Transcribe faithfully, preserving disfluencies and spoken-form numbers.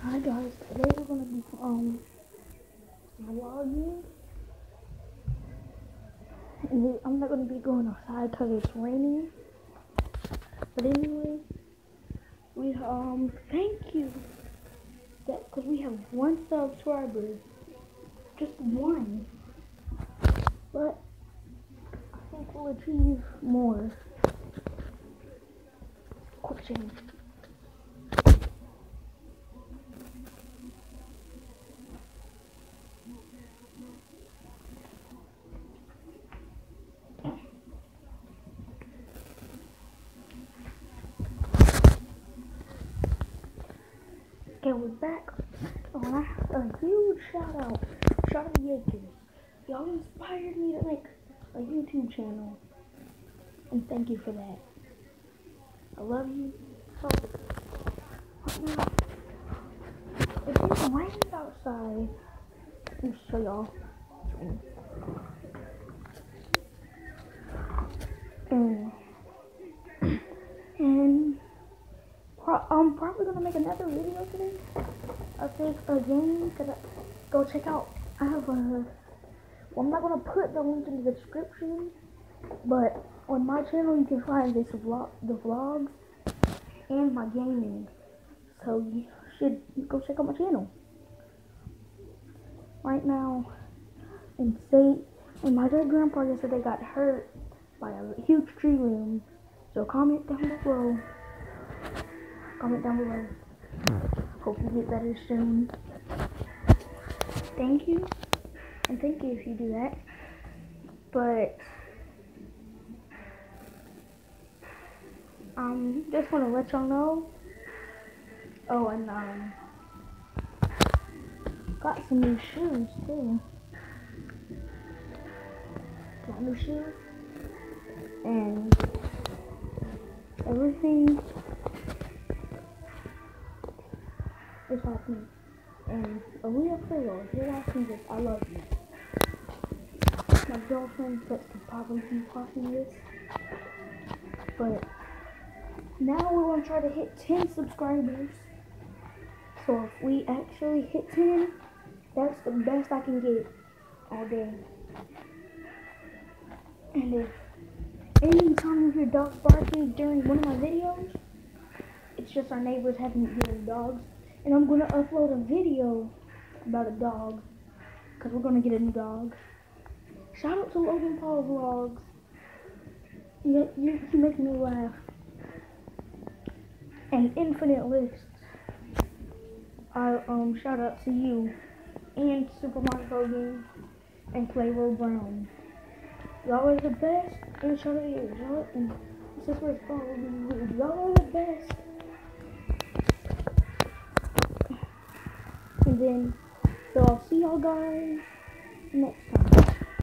Hi guys, today we're gonna be um vlogging, and I'm not gonna be going outside because it's raining. But anyway, we um thank you that because we have one subscriber, just one. But I think we'll achieve more. Quick change. Okay, we're back. Oh, and I have a huge shout out. Shout out to Yakers. Y'all inspired me to make a YouTube channel. And thank you for that. I love you. So, right now, if it rains outside, let me show y'all. And, and pro I'm probably gonna make another video today. I think again, cause I, go check out. I have a. Well, I'm not gonna put the link in the description, but on my channel you can find this vlog, the vlogs, and my gaming. So you should go check out my channel. Right now, in state, and my great grandpa yesterday got hurt by a huge tree limb. So comment down below. Comment down below. Hope you get better soon. Thank you, and thank you if you do that. But um, just want to let y'all know. Oh, and um, got some new shoes too. Got new shoes, and everything is happening. And Aaliyah Philo, if you're watching this, I love you. My girlfriend that could probably be watching this, but now we're gonna try to hit ten subscribers. So if we actually hit ten, that's the best I can get all day. And if any time you hear dogs barking during one of my videos, it's just our neighbors having hearing dogs. And I'm gonna upload a video about a dog, cause we're gonna get a new dog. Shout out to Logan Paul Vlogs. You, you, you make me laugh. And Infinite Lists. I um shout out to you and Super Mario Game and Flavor Brown. Y'all are the best. And shout out to you. Y'all and Super Mario. Y'all are the best. And then, so I'll see y'all guys next time.